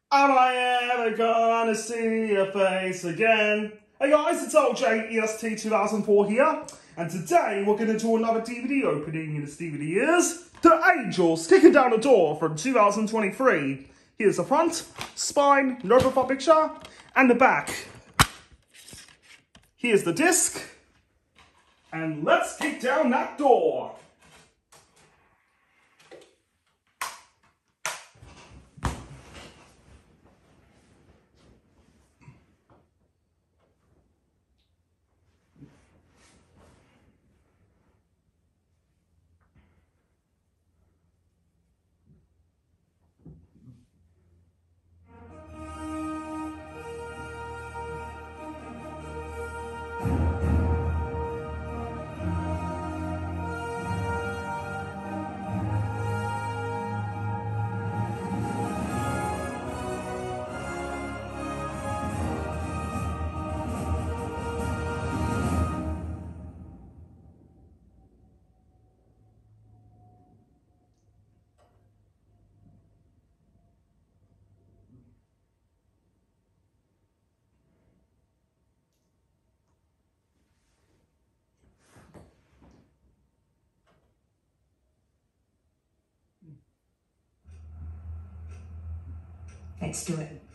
Am I ever gonna see your face again? Hey guys, it's LJ EST 2004 here, and today we're gonna do another DVD opening, and this DVD is The Angels Kicking Down the Door from 2023. Here's the front, spine, no profile picture, and the back. Here's the disc, and let's kick down that door. Let's do it.